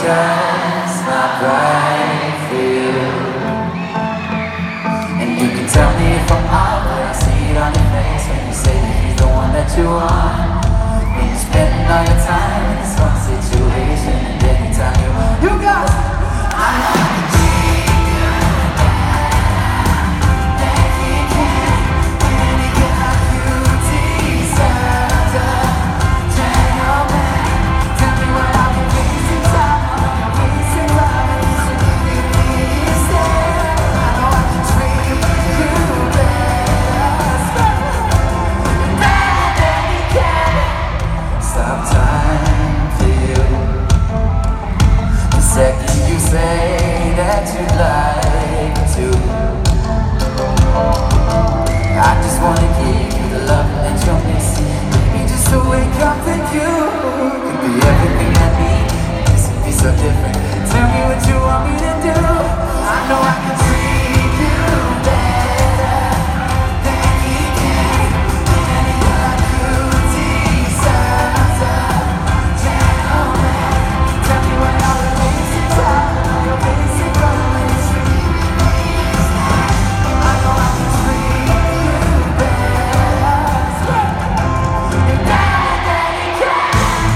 just not right for you. And you can tell me if I'm off, but I see it on your face when you say that he's the one that you want. When you're spending all your time in this one situation, and anytime you got it, I know I can treat you better than he can. And he can like you deserve a gentleman. Tell me what I've been wasting time on, wasting love, and you should leave me instead. I know I can treat you better than he can. Stop time for you. The second you say that you'd like to, I just wanna give you the love that you're missing. Maybe just to wake up with you could be everything I need. This would be so different. Tell me what you want me to do. I know I can treat you better than he can. And he like you deserve a gentleman. Tell me what I've been wasting time on your basic romance. I know I can treat you better than he can.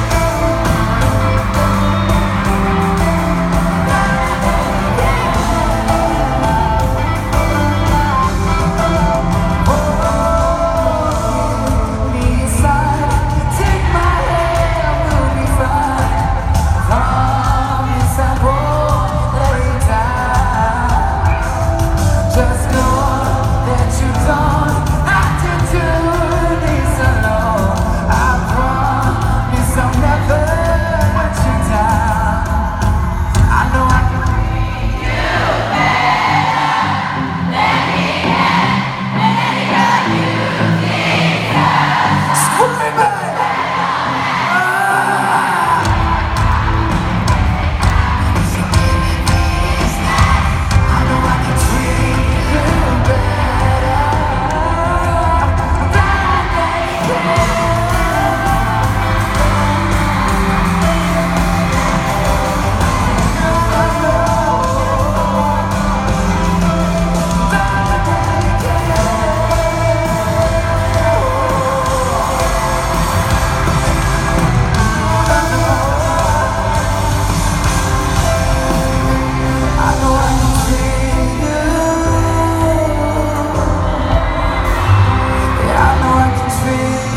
Take my hand, we'll be fine. Promise I won't let you down. Just know that you don't have to do this alone. I promise I'll never let you down. I know I can treat you scream it. I know I can treat you better than he can. I know I can treat you. Yeah, I know I can treat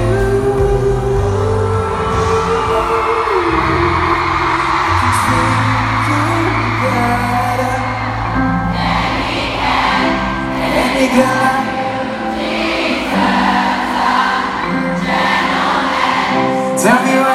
you better. And you got tell me what